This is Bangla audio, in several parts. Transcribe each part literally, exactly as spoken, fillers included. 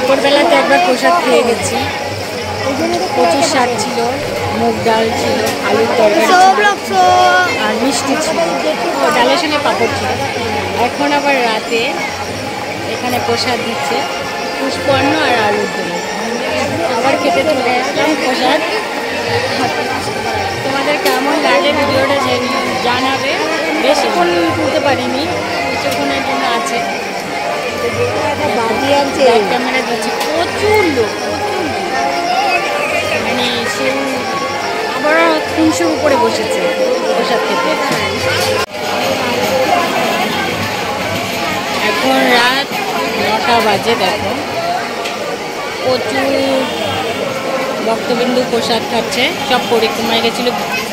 দুপুরবেলাতে একবার প্রসাদ খেয়ে গেছি, প্রচুর শাক ছিল, মুগ ডাল ছিল, আলুর তরকারি আর মিষ্টি ছিল, ও ডালের সঙ্গে পাঁপড় ছিল। এখন আবার রাতে এখানে প্রসাদ দিচ্ছে, পুষ্পন্ন আর আলুর দই। আবার খেতে চলে আসলাম প্রসাদ। তোমাদের কেমন লাগে ভিডিওটা জানাবে। বেশিক্ষণ তুলতে পারিনি, কিছুক্ষণের জন্য আছে। ক্যামেরা দিচ্ছি, প্রচুর লোক, মানে সে আবার তিনশোর উপরে বসেছে প্রসাদ খেতে। এখন রাত নটা বাজে, দেখো প্রচুর ভক্তবিন্দু প্রসাদ খাচ্ছে, সব পরিক্রমায় গেছিল।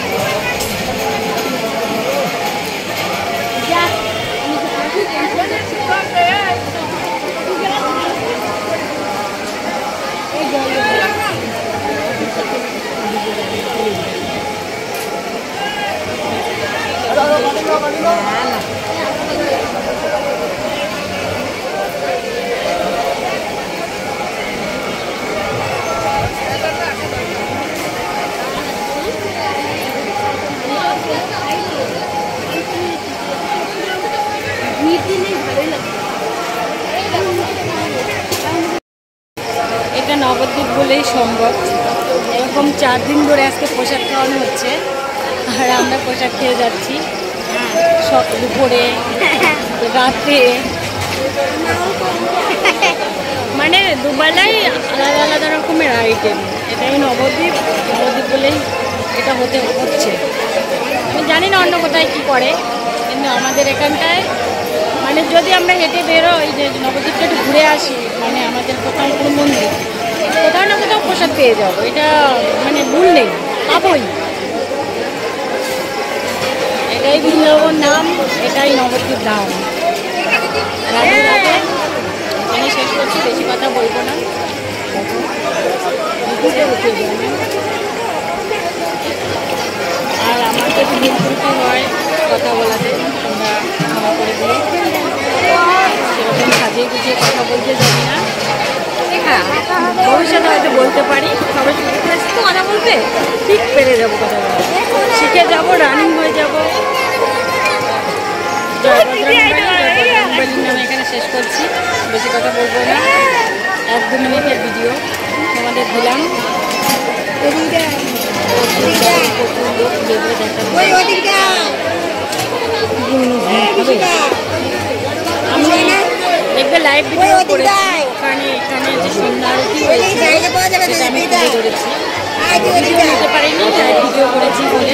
এটা নবদ্বীপ বলেই সম্ভব, এরকম চার দিন ধরে আজকে প্রসাদ খাওয়ানো হচ্ছে আর আমরা প্রসাদ খেয়ে যাচ্ছি। সব দুপুরে রাতে, মানে দুবেলায় আলাদা আলাদা রকমের আইটেম। এটাই নবদ্বীপ, নবদ্বীপ বলেই এটা হতে হচ্ছে। আমি জানি না অন্য কোথায় কী করে, কিন্তু আমাদের এখানটায় মানে যদি আমরা হেঁটে বেরোই যে নবদ্বীপটা একটু ঘুরে আসি, মানে আমাদের কোথাও কোনো মন্দির কোথাও না কোথাও প্রসাদ পেয়ে যাবো, এটা মানে ভুল নেই, পাবোই। এটাই বৃন্দাবন নাম, এটাই নবদ্বীপ ধাম। রাধে রাধে, এখানে শেষ করছি, বেশি কথা বলবো না। আর আমার তো একটু ভুল ত্রুটি হয় কথা বলাতে, তোমরা ক্ষমা করে দিও। সেরকম সাজিয়ে গুছিয়ে কথা বলতে জানি না, হ্যাঁ ভবিষ্যতে হয়তো বলতে পারি। সবাই তো কথা বলতে ঠিক পেরে যাবো, কথা বলতে শিখে যাবো, রানিং হয়ে যাবো। জয় বজরংবলী নামে এখানে শেষ করছি, বেশি কথা বলবো না। এক দু মিনিটের ভিডিও তোমাদের দিলাম। আমি দেখবে লাইভ ভিডিও করেছি, ওখানে এখানে যে সন্ধ্যা আরতি হয়েছে সেটা আমি তুলে ধরেছি, ভিডিও নিতে পারিনি, লাইভ ভিডিও করেছি বলে।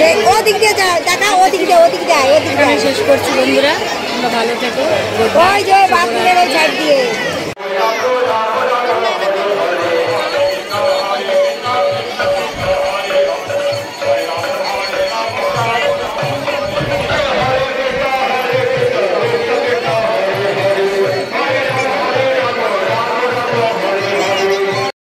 এখানে শেষ করছি বন্ধুরা, তোমরা ভালো থেকো।